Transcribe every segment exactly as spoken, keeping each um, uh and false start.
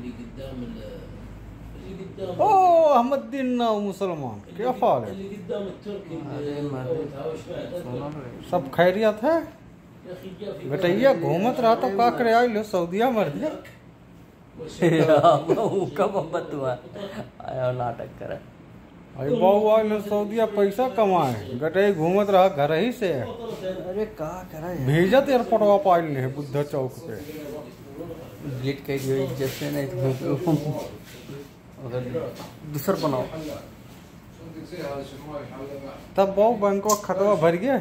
قدام اللي قدام اوه احمد الدين मुसलमान क्या हाल है? اللي قدام التركي सब खैरियत है? बेटैया घूमत रहा तो का करे आई लो सऊदिया मर दिया कब बतुआ आया नाटक करे अरे बहु आई लो सऊदिया पैसा कमाए गटई घूमत रहा घर ही से। अरे का करे भेजत एयरपोर्ट वा पाइल ने बुद्ध चौक पे डिलीट कर दियो जैसे नहीं तो अगर दूसर बनाओ तब बहु बैंक का खतवा भर गया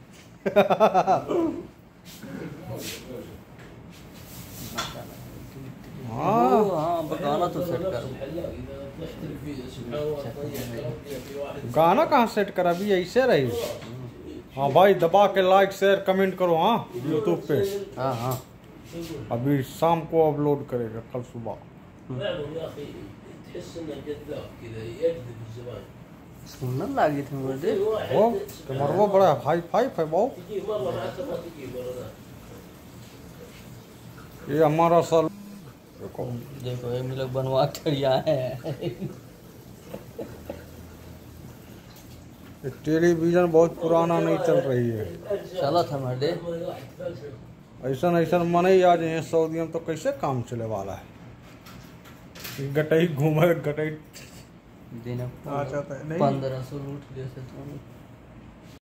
हाँ हाँ गाना तो सेट कर गाना कहाँ सेट कर अभी ऐसे रही। हाँ भाई दबा के लाइक शेयर कमेंट करो हाँ यूट्यूब पे। हाँ हाँ अभी शाम को अपलोड करेगा कल सुबह। सुनने लगी थी मुझे वो तुम्हारा वो बड़ा हाई फाई है बहु। ये हमारा साल देखो देखो ये लोग बनवा कर आए हैं। टेलीविजन बहुत पुराना नहीं चल रही है चला था मर्दे ऐसा ऐसा मन ही आज यहाँ सऊदी में तो कैसे काम चले वाला है। गटई घूमे गटई दिन आ जाता है नहीं पंद्रह सौ लूट जैसे तो